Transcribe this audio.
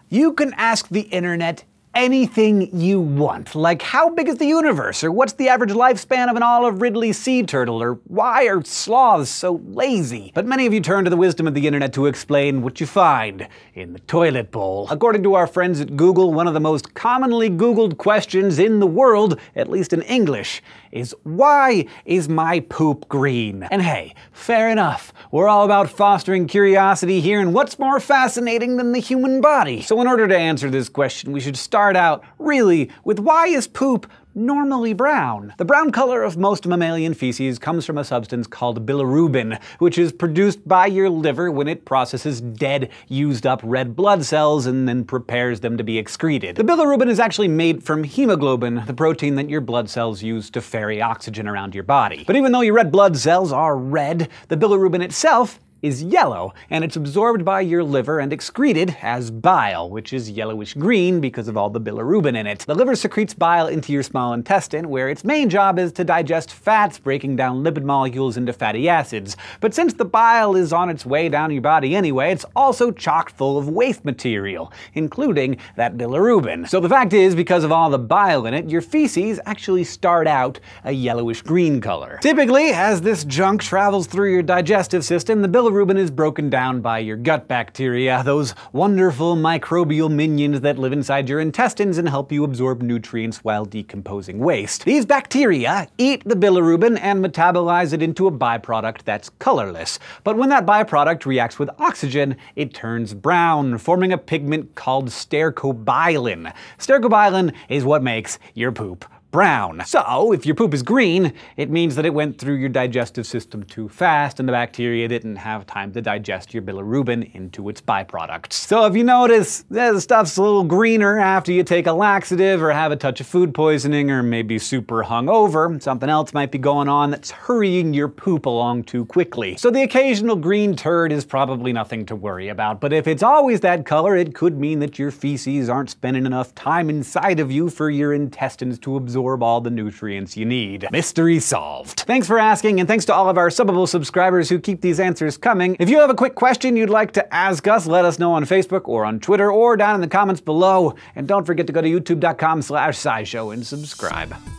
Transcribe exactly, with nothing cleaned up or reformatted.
You can ask the internet anything you want, like how big is the universe, or what's the average lifespan of an olive ridley sea turtle, or why are sloths so lazy? But many of you turn to the wisdom of the internet to explain what you find in the toilet bowl. According to our friends at Google, one of the most commonly Googled questions in the world, at least in English, is why is my poop green? And hey, fair enough. We're all about fostering curiosity here, and what's more fascinating than the human body? So in order to answer this question, we should start out, really, with why is poop normally brown? The brown color of most mammalian feces comes from a substance called bilirubin, which is produced by your liver when it processes dead, used-up red blood cells and then prepares them to be excreted. The bilirubin is actually made from hemoglobin, the protein that your blood cells use to ferry oxygen around your body. But even though your red blood cells are red, the bilirubin itself is yellow, and it's absorbed by your liver and excreted as bile, which is yellowish-green because of all the bilirubin in it. The liver secretes bile into your small intestine, where its main job is to digest fats, breaking down lipid molecules into fatty acids. But since the bile is on its way down your body anyway, it's also chock full of waste material, including that bilirubin. So the fact is, because of all the bile in it, your feces actually start out a yellowish-green color. Typically, as this junk travels through your digestive system, the bilirubin Bilirubin is broken down by your gut bacteria, those wonderful microbial minions that live inside your intestines and help you absorb nutrients while decomposing waste. These bacteria eat the bilirubin and metabolize it into a byproduct that's colorless. But when that byproduct reacts with oxygen, it turns brown, forming a pigment called stercobilin. Stercobilin is what makes your poop brown. So, if your poop is green, it means that it went through your digestive system too fast and the bacteria didn't have time to digest your bilirubin into its byproducts. So if you notice that the stuff's a little greener after you take a laxative or have a touch of food poisoning or maybe super hungover, something else might be going on that's hurrying your poop along too quickly. So the occasional green turd is probably nothing to worry about, but if it's always that color, it could mean that your feces aren't spending enough time inside of you for your intestines to absorb Absorb all the nutrients you need. Mystery solved. Thanks for asking, and thanks to all of our subbable subscribers who keep these answers coming. If you have a quick question you'd like to ask us, let us know on Facebook or on Twitter or down in the comments below. And don't forget to go to youtube dot com slash SciShow and subscribe.